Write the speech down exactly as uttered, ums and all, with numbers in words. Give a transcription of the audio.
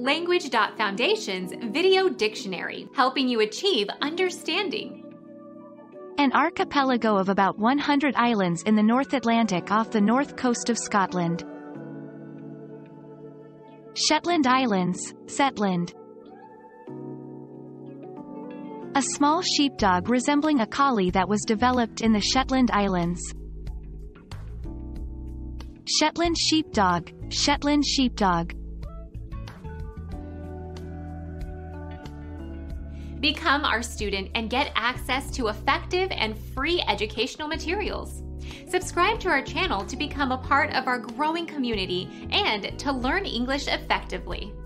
Language.Foundation's Video Dictionary, helping you achieve understanding. An archipelago of about one hundred islands in the North Atlantic off the north coast of Scotland. Shetland Islands, Shetland. A small sheepdog resembling a collie that was developed in the Shetland Islands. Shetland sheepdog, Shetland sheepdog. Become our student and get access to effective and free educational materials. Subscribe to our channel to become a part of our growing community and to learn English effectively.